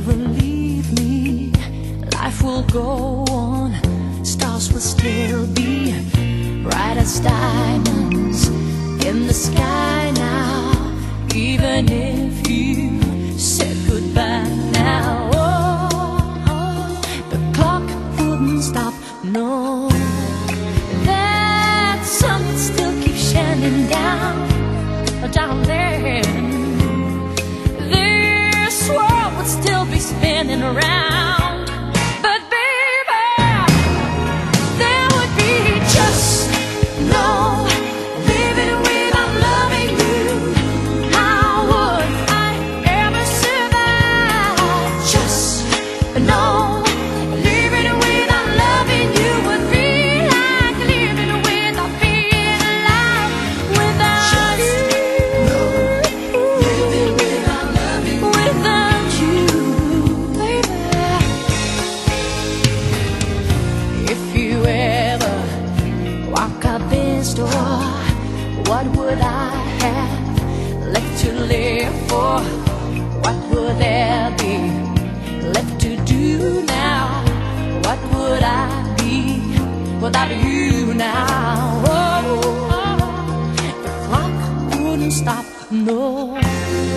never leave me. Life will go on, stars will still be bright as diamonds in the sky now. Even if you said goodbye now, oh, the clock wouldn't stop, no. That sun still keeps shining down, darling. This world would still be spinning around, but baby, there would be just no living without loving you. How would I ever survive? Just no living without loving you would be like living without being alive. Without you, no living without loving you. Without you, baby. If you ever walk out this door, what would I have left to live for? What would there be left to do now? What would I be without you now? Oh, the clock wouldn't stop, no.